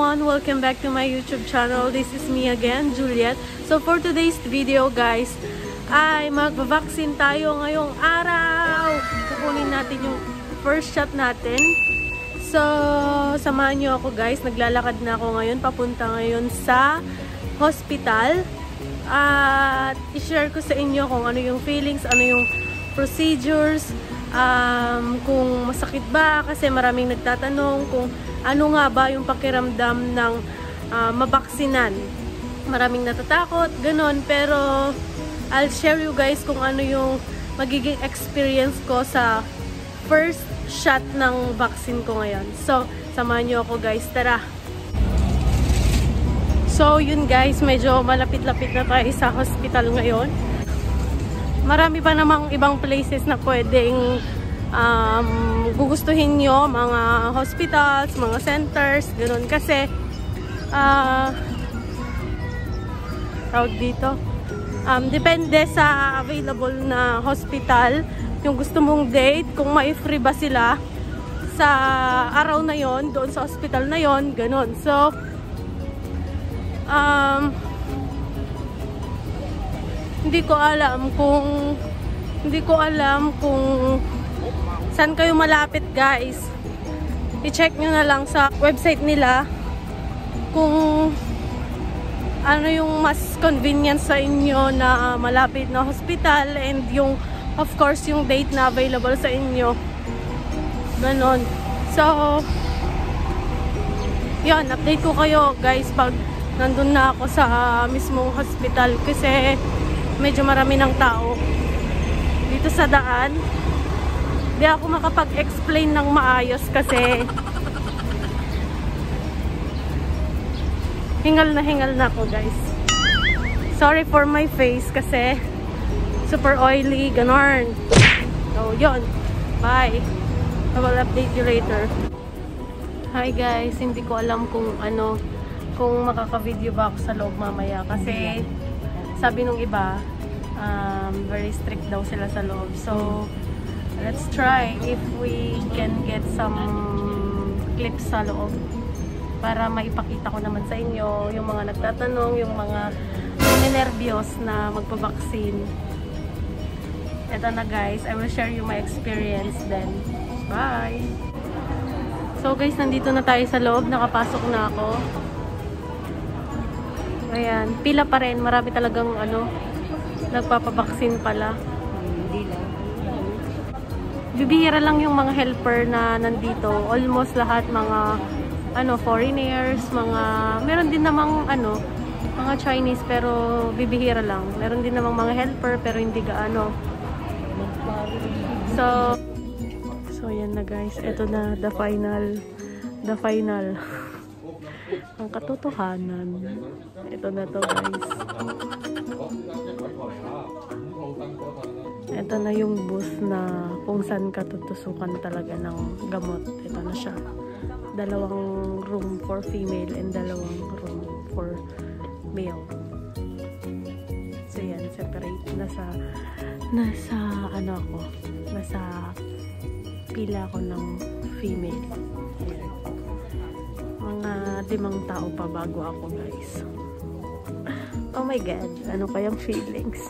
everyone! Welcome back to my YouTube channel. This is me again, Juliet. So for today's video guys, ay magbabaksin tayo ngayong araw. Kukunin natin yung first shot natin. So samahan nyo ako guys. Naglalakad na ako ngayon. Papunta ngayon sa hospital. At i-share ko sa inyo kung ano yung feelings, ano yung procedures, kung masakit ba, kasi maraming nagtatanong kung ano nga ba yung pakiramdam ng mabaksinan. Maraming natatakot, ganon. Pero I'll share you guys kung ano yung magiging experience ko sa first shot ng vaccine ko ngayon. So, samahan nyo ako guys. Tara! So, yun guys, medyo malapit-lapit na tayo sa hospital ngayon. Marami pa namang ibang places na pwedeng gugustuhin nyo, mga hospitals, mga centers, ganoon. Kasi tawag dito, depende sa available na hospital yung gusto mong date, kung may free ba sila sa araw na yon, doon sa hospital na yon, ganoon. So hindi ko alam kung saan kayo malapit guys. I-check nyo na lang sa website nila kung ano yung mas convenient sa inyo na malapit na hospital, and yung of course yung date na available sa inyo, ganon. So yun, update ko kayo guys pag nandun na ako sa mismong hospital, kasi medyo marami ng tao dito sa daan. Di ako makapag-explain ng maayos kasi hingal na ako guys. Sorry for my face kasi super oily, ganon. So yun, bye. I will update you later. Hi guys, hindi ko alam kung makaka-video ba ako sa loob mamaya, kasi sabi nung iba very strict daw sila sa loob. So let's try if we can get some clips sa loob para maipakita ko naman sa inyo yung mga nagtatanong, yung mga ninenervyos na magpabaksin. Eto na guys, I will share you my experience then. Bye! So guys, nandito na tayo sa loob, nakapasok na ako. Ayan, pila pa rin, marami talagang nagpapabaksin pala. Bibihira lang yung mga helper na nandito. Almost lahat mga foreigners, meron din namang mga Chinese, pero bibihira lang. Meron din namang mga helper pero hindi gaano. So yan na guys, ito na the final. Ang katotohanan. Ito na to guys. Ito na yung booth na kung saan ka tutusukan talaga ng gamot. Ito na siya. 2 room for female and 2 room for male. So yan, separate. Nasa pila ko ng female. Ayan. Mga 5 tao pa bago ako guys. Oh my god, ano kayang feelings?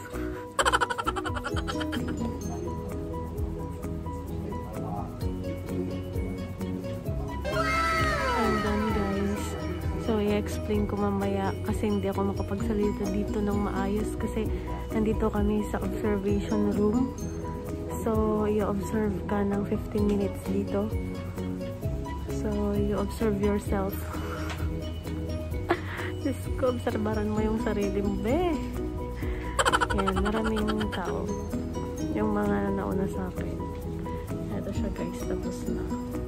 And done guys. So i-explain ko mamaya kasi hindi ako makapagsalita dito ng maayos kasi nandito kami sa observation room. So i-observe ka ng 15 minutes dito. So you observe yourself. Diyos ko, obserbaran mo yung sarili mo, be. Yan, maraming tao. Yung mga nauna sa akin. Ito siya guys, tapos na.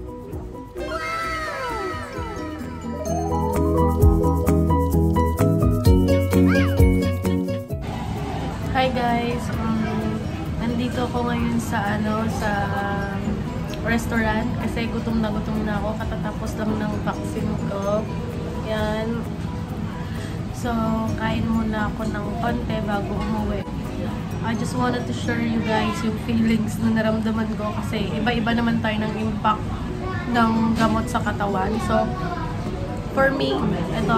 Hi guys, nandito ako ngayon sa restaurant kasi gutom na ako, katatapos lang ng vaccine ko. Yan. So, kain muna ako ng konti bago umuwi. I just wanted to share you guys yung feelings na naramdaman ko kasi iba-iba naman tayo ng impact ng gamot sa katawan. So, For me, ito.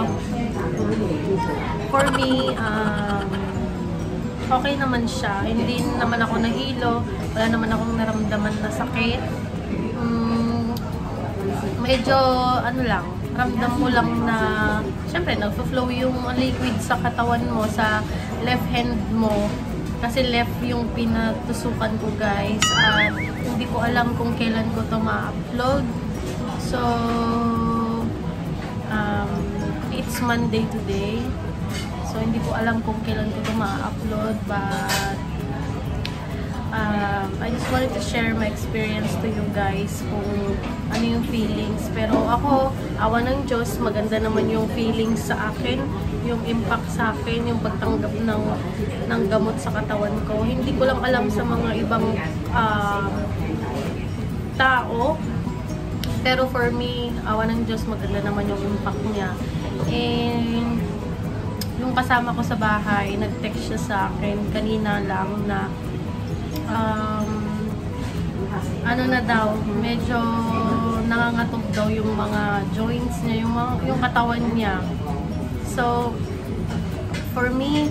For me, okay naman siya. Hindi naman ako nahilo. Wala naman akong naramdaman na sakit. Medyo, ano lang, ramdam mo lang na, syempre, nagpo-flow yung liquid sa katawan mo, sa left hand mo. Kasi left yung pinatusukan ko, guys. At hindi ko alam kung kailan ko to ma-upload. So, it's Monday today. So, hindi ko alam kung kailan ko ito ma-upload, but I just wanted to share my experience to you guys kung ano yung feelings. Pero ako, awa ng Diyos, maganda naman yung feelings sa akin, yung impact sa akin, yung pagtanggap ng gamot sa katawan ko. Hindi ko lang alam sa mga ibang tao. Pero for me, awa ng Diyos, maganda naman yung impact niya. And yung kasama ko sa bahay, nag-text siya sa akin kanina lang na ano na daw, medyo nangangatog daw yung mga joints niya, yung katawan niya. So, for me,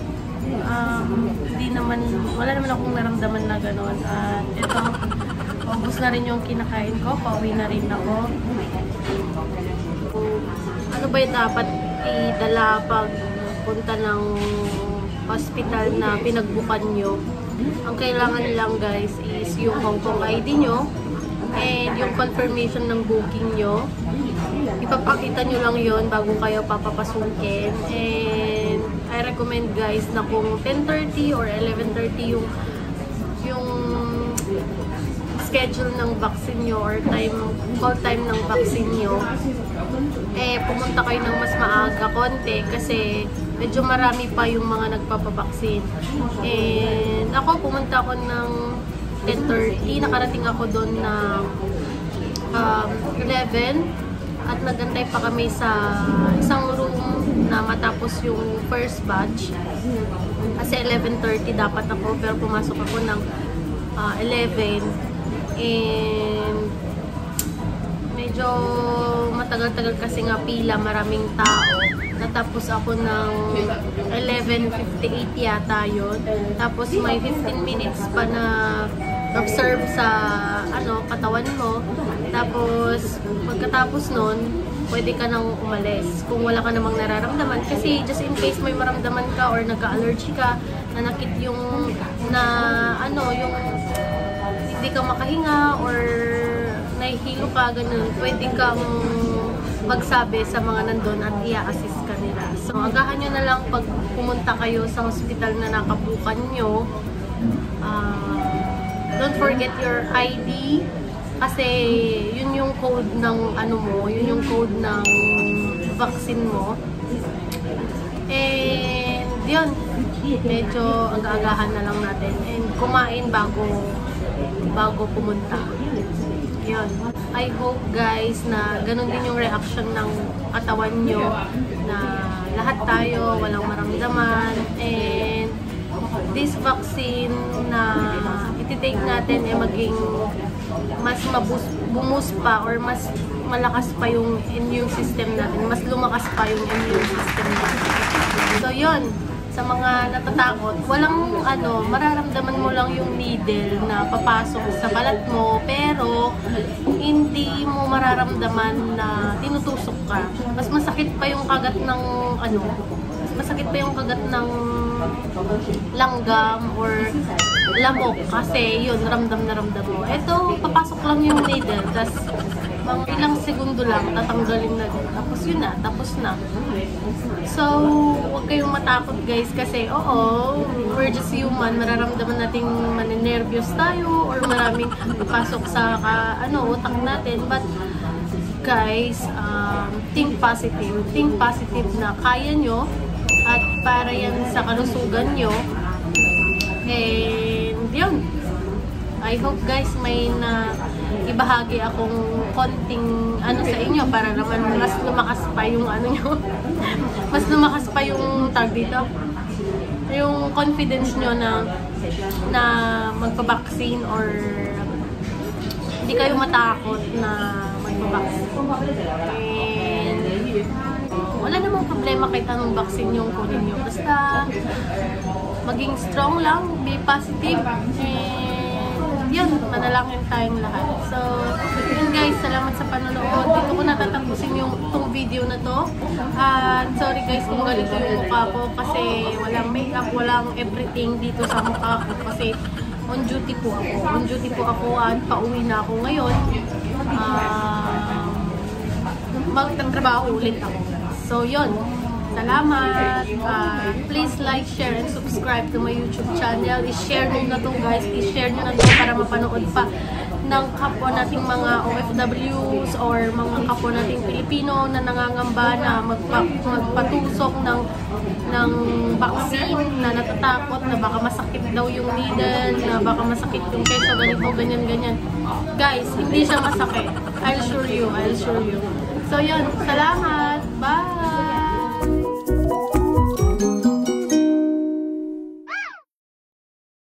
wala naman akong naramdaman na gano'n. At ito, ubos na rin yung kinakain ko, pauwi na rin ako. Ano ba yung dapat idala pag punta ng hospital na pinagbukan nyo? Ang kailangan lang, guys, is yung Hong Kong ID nyo and yung confirmation ng booking nyo. Ipapakita nyo lang yon bago kayo papapasukin. And I recommend, guys, na kung 10:30 or 11:30 yung schedule ng vaccine nyo or call time ng vaccine nyo, pumunta kayo ng mas maaga konti kasi medyo marami pa yung mga nagpapabaksin. And ako, pumunta ako ng 10:30. Nakarating ako doon ng 11. At nagantay pa kami sa isang room na matapos yung first batch. Kasi 11:30 dapat ako, pero pumasok ako ng 11. And medyo matagal-tagal kasi nga pila, maraming tao. Natapos ako ng 11:58 yata yun. Tapos may 15 minutes pa na observe sa katawan mo. Tapos pagkatapos nun, pwede ka nang umalis kung wala ka namang nararamdaman. Kasi just in case may maramdaman ka or nagka-allergy ka, nanakit yung yung hindi ka makahinga or nahihilo ka, ganun, pwede kang magsabi sa mga nandun at i-assist ka nila. So, agahan nyo na lang pag pumunta kayo sa hospital na nakabukan nyo. Don't forget your ID kasi yun yung code ng yun yung code ng vaccine mo. And yun, medyo aga-agahan na lang natin and kumain bago pumunta. Yun. I hope, guys, na ganun din yung reaction ng katawan nyo, na lahat tayo walang maramdaman, and this vaccine na ititake natin maging mas bumus pa or mas malakas pa yung immune system natin, mas lumakas pa yung immune system natin. So yun, sa mga natatakot, walang mararamdaman mo lang yung needle na papasok sa balat mo, pero hindi mo mararamdaman na tinutusok ka. Mas masakit pa yung kagat ng langgam or lamok kasi yun, ramdam na ramdam mo. Ito, papasok lang yung needle, tas mga ilang segundo lang, tatanggalin na din. Tapos yun na, tapos na. So, huwag kayong matakot, guys, kasi we're just human. Mararamdaman nating maninervyos tayo or maraming papasok sa utak natin. But, guys, think positive. Think positive na kaya nyo at para yan sa kalusugan nyo. And yun, I hope, guys, may ibahagi akong konting sa inyo para naman mas lumakas pa yung nyo. Mas lumakas pa yung tag dito. Yung confidence nyo na magpa-vaccine or hindi kayo matakot na magpa-vaccine. And walang problema kahit anong vaccine yung kunin nyo. Basta maging strong lang, be positive, and yun, manalangin tayong lahat. So, yun guys, salamat sa panonood. Dito ko natatapusin itong video na to. At sorry guys kung galit yung mukha ko kasi walang makeup, walang everything dito sa mukha ko kasi on duty po ako. On duty po ako at pauwi na ako ngayon. Magtatrabaho ulit ako. So, yun. Salamat. Please like, share, and subscribe to my YouTube channel. I-share nyo na to guys. I-share nyo na to para mapanood pa ng kapwa nating mga OFWs or mga kapwa nating Pilipino na nangangamba na magpatusok ng vaccine, na natatakot na baka masakit daw yung needle, na baka masakit yung keso, ganito, ganyan. Guys, hindi siya masakit. I'll assure you. So yun, salamat. Bye!